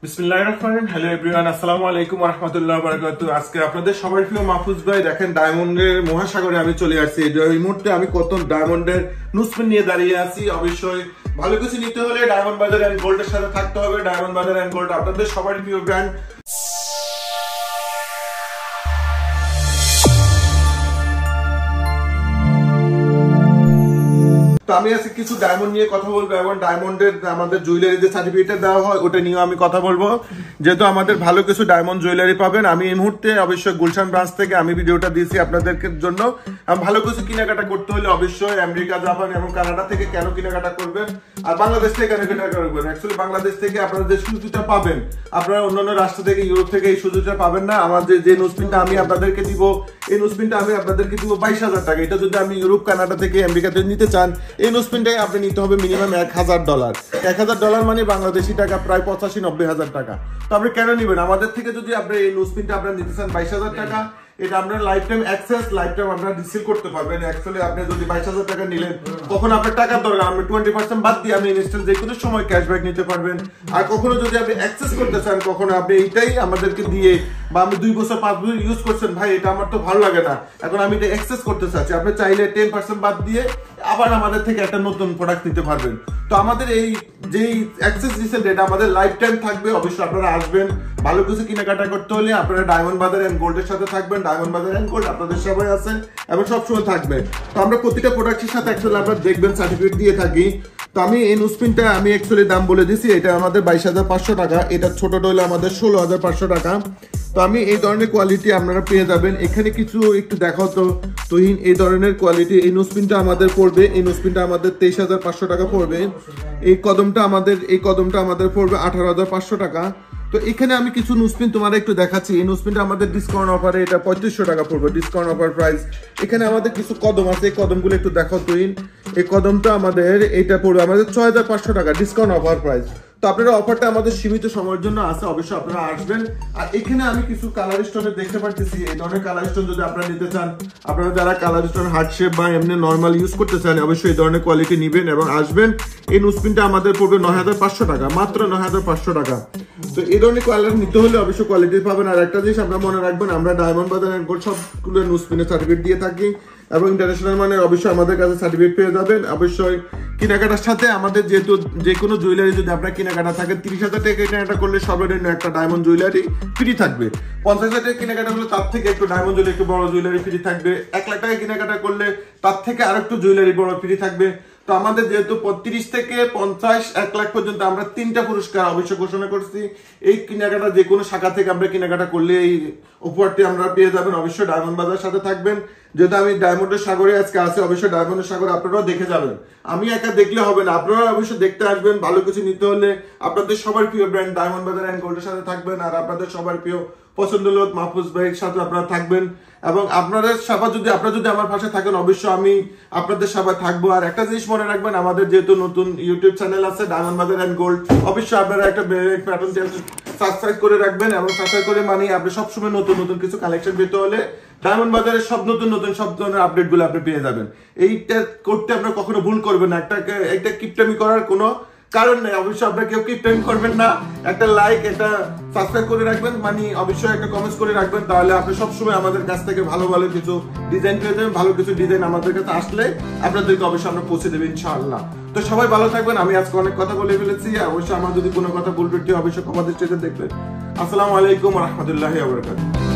বিসমিল্লাহির রহমানির রহিম। Hello everyone, আসসালামু আলাইকুম ওয়া রাহমাতুল্লাহি ওয়া বারাকাতুহু। আজকে আপনাদের সবার প্রিয় মাহফুজ ভাই দেখেন ডায়মন্ডের মহাসাগরে আমি চলে আসছি। এই মুহূর্তে আমি কত ডায়মন্ডের নুসপিন নিয়ে দাঁড়িয়ে আছি। অবশ্যই ভালো কিছু নিতে হলে ডায়মন্ড বাজার এন্ড গোল্ডের সাথে থাকতে হবে। ডায়মন্ড বাজার এন্ড গোল্ড আপনাদের সবার প্রিয় ব্র্যান্ড। আমি আজকে কিছু ডায়মন্ড নিয়ে কথা বলবো এবং ডায়মন্ডের আমাদের জুয়েলারি যে সার্টিফিকেট দেওয়া হয় ওটা নিয়ে আমি কথা বলবো, যেহেতু আমাদের ভালো কিছু ডায়মন্ড জুয়েলারি পাবেন। আমি এই মুহূর্তে অবশ্যই গুলশান ব্রাঞ্চ থেকে আমি ভিডিওটা দিয়েছি আপনাদের জন্য। ভালো কিছু কেনাকাটা করতে হলে অবশ্যই আমেরিকা, জাপান এবং কানাডা থেকে কেন কেনাকাটা করবেন, আর বাংলাদেশ থেকে কেন কেনাকাটা করবেন। অ্যাকচুয়ালি বাংলাদেশ থেকে আপনারা যে সুযোগটা পাবেন, আপনারা অন্যান্য রাষ্ট্র থেকে, ইউরোপ থেকে এই সুযোগটা পাবেন না। আমার যে নুসপিনটা আমি আপনাদেরকে দিব, এই নুসপিনটা আমি আপনাদেরকে দিব 22,000 টাকা। এটা যদি আমি ইউরোপ, কানাডা থেকে আমেরিকাতে নিতে চান, এই নুসপিনটাই আপনি নিতে হবে মিনিমাম $1,000। $1,000 মানে বাংলাদেশি টাকা প্রায় 85-90 হাজার টাকা। তো আপনি কেন নেবেন আমাদের থেকে? যদি আপনি এই নুসপিনটা আপনারা নিতে চান 22,000 টাকা, এটা আপনার life time access, life time আপনারা রিসিল করতে পারবেন। অ্যাকচুয়ালি আপনি যদি 22,000 টাকা নিলেন, কখন আপনার টাকার দরকার, আপনি 20% বাদ দিয়ে আপনি ইনস্ট্যান্ট যে কোনো সময় ক্যাশব্যাক নিতে পারবেন। আর কখনো যদি আপনি অ্যাক্সেস করতে চান, কখনো আপনি এইটাই আমাদেরকে দিয়ে, বা আমি 2 বছর 5 বছর ইউজ করছেন, ভাই এটা আমার তো ভালো লাগে না, এখন আমি এটা অ্যাক্সেস করতে চাচ্ছি, আপনি চাইলে 10% বাদ দিয়ে আবার আমাদের থেকে একটা নতুন প্রোডাক্ট নিতে পারবেন। তো আমাদের এই যেই অ্যাক্সেস রিসেল এটা আমাদের লাইফ টাইম থাকবে। অবশ্যই আপনারা আসবেন, ভালো কিছু কেনাকাটা করতে হলে আপনারা ডায়মন্ড বাজার এন্ড গোল্ডের সাথে থাকবেন। ডায়মন্ড বাজার এন্ড গোল্ড আপনাদের সবাই আছেন এবং সবসময় থাকবে। তো আমরা প্রতিটা প্রোডাক্টের সাথে অ্যাকচুয়ালি আপনারা দেখবেন সার্টিফিকেট দিয়ে থাকি। তো আমি এই নুসপিনটা আমি অ্যাকচুয়ালি দাম বলে দিছি, এটা আমাদের 22,500 টাকা, এটা ছোটটা হলো আমাদের 16,500 টাকা। তো আমি এই ধরনের কোয়ালিটি আপনারা পেয়ে যাবেন। এখানে কিছু একটু দেখাও তো তুহিন, এই ধরনের কোয়ালিটি। এই নুসপিনটা আমাদের পড়বে, এই নুসপিনটা আমাদের 23,500 টাকা পড়বে। এই কদমটা আমাদের পড়বে 18,500 টাকা। তো এখানে আমি কিছু নুসপিন তোমার একটু দেখাচ্ছি। এই নুসপিনটা আমাদের ডিসকাউন্ট অফারে এটা 3500 টাকা পড়বে, ডিসকাউন্ট অফার প্রাইস। এখানে আমাদের কিছু কদম আছে, এই কদমগুলো একটু দেখাও তুহিন। এই কদমটা আমাদের এটা পড়বে আমাদের 6,500 টাকা, ডিসকাউন্ট অফার প্রাইস। তো আপনারা অফারটা আমাদের সীমিত সময়ের জন্য আছে, অবশ্যই আপনারা আসবেন। আর এখানে আমি কিছু কালার স্টোনের দেখতে পাচ্ছি, এই ধরনের কালার স্টোন যদি আপনারা নিতে চান, আপনারা যারা কালার স্টোন হার্ট শেপ বা এমনি নর্মাল ইউজ করতে চান, অবশ্যই এই ধরনের কোয়ালিটি নেবেন এবং আসবেন। এই নুসপিনটা আমাদের পড়বে 9,500 টাকা, মাত্র 9,500 টাকা। তো এই ধরনের কোয়ালিটি নিতে হলে অবশ্যই কোয়ালিটি পাবেন। আর একটা জিনিস আপনারা মনে রাখবেন, আমরা ডায়মন্ড বাজার এন্ড গোল্ড সবগুলো নুসপিনের সার্টিফিকেট দিয়ে থাকি এবং ইন্টারন্যাশনাল মানে অবশ্যই আমাদের কাছে সার্টিফিকেট পেয়ে যাবেন। অবশ্যই কেনাকাটার সাথে আমাদের যেহেতু যে কোনো জুয়েলারি যদি আপনার কেনাকাটা থাকে, 30,000 টাকা কেনাকাটা করলে সর্বনিম্ন একটা ডায়মন্ড জুয়েলারি ফ্রি থাকবে। 50,000 টাকা কেনাকাটা করলে তার থেকে একটু ডায়মন্ড জুয়েলারি, একটু বড় জুয়েলারি ফ্রি থাকবে। 1 লাখ টাকা কেনাকাটা করলে তার থেকে আরেকটু জুয়েলারি বড় ফ্রি থাকবে। তো আমাদের যেহেতু 30 থেকে 50, 1 লাখ পর্যন্ত আমরা 3টা পুরস্কার অবশ্যই ঘোষণা করছি। এই কেনাকাটা যে কোনো শাখা থেকে আমরা কেনাকাটা করলে এই উপহারটি আমরা পেয়ে যাবেন। অবশ্যই ডায়মন্ড বাজার সাথে থাকবেন। যেহেতু আমি ডায়মন্ডের সাগরে আজকে আছে, অবশ্যই ডায়মন্ডের সাগর আপনারাও দেখে যাবেন। আমি একা দেখলে হবে না, আপনারা অবশ্যই দেখতে আসবেন। ভালো কিছু নিতে হলে আপনাদের সবার প্রিয় ব্র্যান্ড ডায়মন্ড বাজার এন্ড গোল্ডের সাথে থাকবেন। আর আপনাদের সবার প্রিয় পছন্দের লোক মাহফুজ ভাইয়ের সাথে আপনারা থাকবেন এবং আপনাদের আপনারা যদি আমার পাশে থাকেন, অবশ্যই আমি আপনাদের সবাই থাকবো। আর একটা জিনিস মনে রাখবেন, আমাদের যেহেতু নতুন ইউটিউব চ্যানেল আছে ডায়মন্ড বাজার এন্ড গোল্ড, অবশ্যই আপনারা একটা প্যাটার্ন চ্যানেল সাবস্ক্রাইব করে রাখবেন এবং সাবস্ক্রাইব করে মানে আপনি সবসময় নতুন নতুন কিছু কালেকশন পেতে হলে ডায়মন্ড বাজারের সব নতুন সব ধরনের আপডেট গুলো আপনি পেয়ে যাবেন। এইটা করতে আপনার কখনো ভুল করবেন না, একটা কিপটামি করার কোনো কারণ নেই। অবশ্যই আপনারা কেউ কিপটামি করবেন না, একটা লাইক, একটা সাবস্ক্রাইব করে রাখবেন, মানে অবশ্যই একটা কমেন্টস করে রাখবেন। তাহলে আপনি সবসময় আমাদের কাছ থেকে ভালো ভালো কিছু ডিজাইন পেয়ে যাবেন। ভালো কিছু ডিজাইন আমাদের কাছে আসলে আপনাদেরকে অবশ্যই আমরা পৌঁছে দেবেন ইনশাআল্লাহ। তো সবাই ভালো থাকবেন। আমি আজকে অনেক কথা বলে ফেলেছি, অবশ্যই আমার যদি কোনো কথা ভুল ত্রুটি অবশ্যই ক্ষমা দৃষ্টিতে দেখবেন। আসসালামু আলাইকুম ওয়া রাহমাতুল্লাহি ওয়া বারাকাতুহু।